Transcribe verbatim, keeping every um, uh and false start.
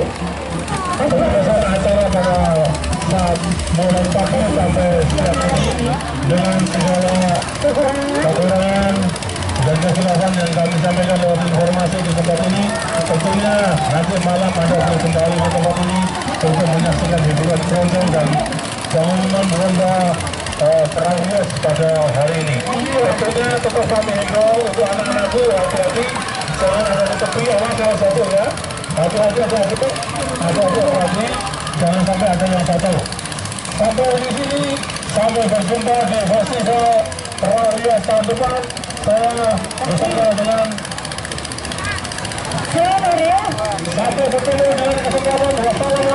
Besar acara pada saat mulai pagi sampai siang ini dengan segala kekurangan dan kesilapan yang kami sampaikan lewat informasi di tempat ini. Tentunya nanti malam Anda boleh kembali ke tempat ini untuk menyaksikan hiburan keroncong dan bangunan ronda uh, perang hias pada hari ini. Tentunya tetap kami himbau untuk anak-anakku hati-hati, jangan ada di tepi, awas salah satu ya. Hati-hati, hati-hati, hati-hati, hati-hati, jangan sampai ada yang jatuh. Sampai di sini, sampai berjumpa di festival perang hias tahun depan. Saya bersama dengan sampai bertemu dengan kesempatan. Wassalamualaikum.